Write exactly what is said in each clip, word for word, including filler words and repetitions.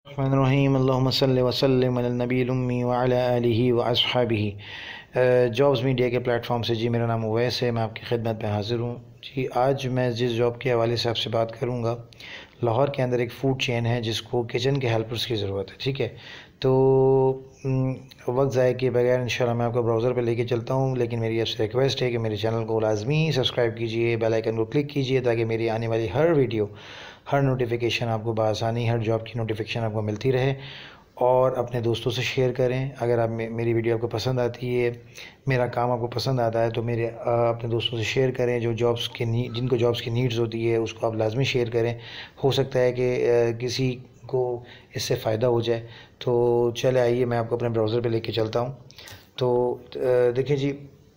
الرحمن الرحیم اللہم صلی وسلم علی النبی الامی وعلی آلہ واصحابہ۔ جابز میڈیا کے پلیٹ فارم سے جی میرا نام اویس ہے، میں آپ کی خدمت میں حاضر ہوں جی۔ آج میں جس جاب کے حوالے سے آپ سے بات کروں گا، لاہور کے اندر ایک فوڈ چین ہے جس کو کچن کے ہیلپرز کی ضرورت ہے، ٹھیک ہے۔ تو وقت ضائع کیے بغیر انشاءاللہ میں آپ کو براؤزر پہ لے کے چلتا ہوں، لیکن میری آپ سے ریکویسٹ ہے کہ میرے چینل کو لازمی سبسکرائب کیجئے، بیل آئیکن کو کلک کیجئے تاکہ میری آنے والی ہر ویڈیو، ہر نوٹیفیکیشن آپ کو بآسانی، ہر جاب کی نوٹیفیکیشن آپ کو ملتی رہے، اور اپنے دوستوں سے شیئر کریں۔ اگر آپ میری ویڈیو آپ کو پسند آتی ہے، میرا کام آپ کو پسند آتا ہے تو میرے اپنے دوستوں سے شیئر کریں۔ جو جابس کے جن کو جابس کی نیڈز ہوتی ہے اس کو آپ لازمی شیئر کریں، ہو سکتا ہے کہ کسی کو اس سے فائدہ ہو جائے۔ تو چلے آئیے میں آپ کو اپنے براؤزر پہ لے کے چلتا ہوں۔ تو دیکھیں جی،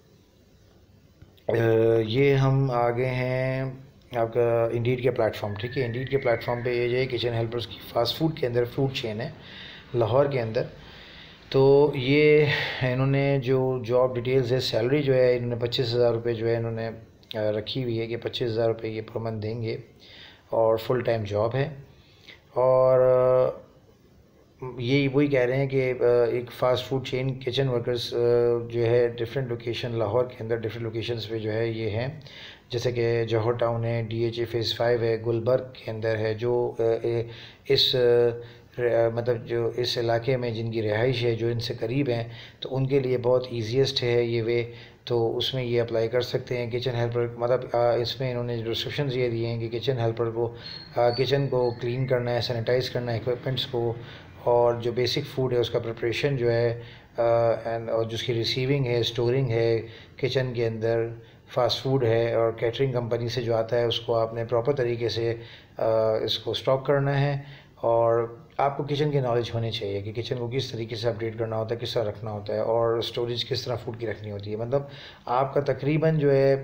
یہ ہم آگے ہیں آپ کا انڈیڈ کے پلیٹ فارم، ٹھیک ہے۔ انڈیڈ کے پلیٹ فارم پہ یہ جو ہے کچن ہیلپرز کی فاسٹ فوڈ کے اندر فوڈ چین ہے لاہور کے اندر۔ تو یہ انہوں نے جو جاب ڈیٹیلز ہے، سیلری جو ہے انہوں نے پچیس ہزار روپے جو ہے انہوں نے رکھی ہوئی ہے کہ پچیس ہزار روپے یہ پر منتھ دیں گے، اور فل ٹائم جاب ہے۔ اور یہی وہی کہہ رہے ہیں کہ ایک fast food chain kitchen workers جو ہے ڈفرینٹ لوکیشن لاہور کے اندر ڈفرینٹ لوکیشنز پہ جو ہے یہ ہیں، جیسے کہ جوہر ٹاؤن ہے، D H A phase five ہے، گلبرگ کے اندر ہے، جو اس مطلب جو اس علاقے میں جن کی رہائش ہے، جو ان سے قریب ہیں، تو ان کے لیے بہت ایزیسٹ ہے یہ وے، تو اس میں یہ اپلائی کر سکتے ہیں۔ کچن ہیلپر مطلب اس میں انہوں نے ڈسکرپشنز یہ دیے ہیں کہ کچن ہیلپر کو کچن کو کلین کرنا ہے، سینیٹائز کرنا ہے ایکوپمنٹس کو، اور جو بیسک فوڈ ہے اس کا پریپریشن جو ہے، اور جس کی ریسیونگ ہے، اسٹورنگ ہے کچن کے اندر، فاسٹ فوڈ ہے، اور کیٹرنگ کمپنی سے جو آتا ہے اس کو آپ نے پراپر طریقے سے اس کو اسٹاک کرنا ہے۔ اور آپ کو کچن کی نالج ہونی چاہیے کہ کچن کو کس طریقے سے اپڈیٹ کرنا ہوتا ہے، کس طرح رکھنا ہوتا ہے، اور اسٹوریج کس طرح فوڈ کی رکھنی ہوتی ہے۔ مطلب آپ کا تقریباً جو ہے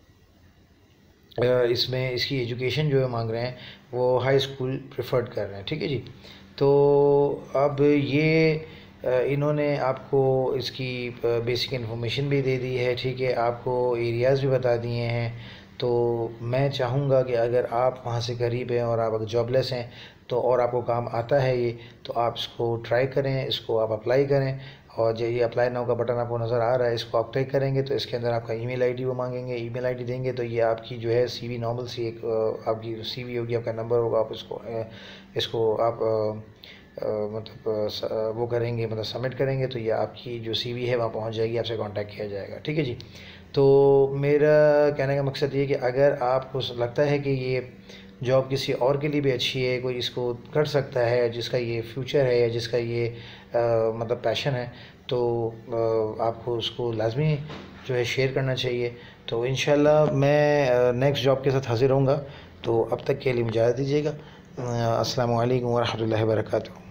اس میں اس کی ایجوکیشن جو ہے مانگ رہے ہیں وہ ہائی اسکول پریفرڈ کر رہے ہیں، ٹھیک ہے جی۔ تو اب یہ انہوں نے آپ کو اس کی بیسک انفارمیشن بھی دے دی ہے، ٹھیک ہے، آپ کو ایریاز بھی بتا دیے ہیں۔ تو میں چاہوں گا کہ اگر آپ وہاں سے قریب ہیں اور آپ اگر جاب لیس ہیں تو اور آپ کو کام آتا ہے یہ، تو آپ اس کو ٹرائی کریں، اس کو آپ اپلائی کریں، اور جو یہ اپلائی ناؤ کا بٹن آپ کو نظر آ رہا ہے اس کو آپ کلک کریں گے تو اس کے اندر آپ کا ای میل آئی ڈی وہ مانگیں گے، ای میل آئی ڈی دیں گے تو یہ آپ کی جو ہے سی وی نارمل سی ایک آپ کی سی وی ہوگی، آپ کا نمبر ہوگا، آپ اس کو اس کو آپ مطلب وہ کریں گے، مطلب سبمٹ کریں گے تو یہ آپ کی جو سی وی ہے وہاں پہنچ جائے گی، آپ سے کانٹیکٹ کیا جائے گا، ٹھیک ہے جی۔ تو میرا کہنے کا مقصد یہ ہے کہ اگر آپ کو لگتا ہے کہ یہ جاب کسی اور کے لیے بھی اچھی ہے، کوئی اس کو کر سکتا ہے، جس کا یہ فیوچر ہے یا جس کا یہ مطلب پیشن ہے، تو آپ کو اس کو لازمی جو ہے شیئر کرنا چاہیے۔ تو انشاءاللہ میں نیکسٹ جاب کے ساتھ حاضر ہوں گا، تو اب تک کے لیے مجھے اجازت دیجیے گا۔ السلام علیکم ورحمۃ اللہ وبرکاتہ۔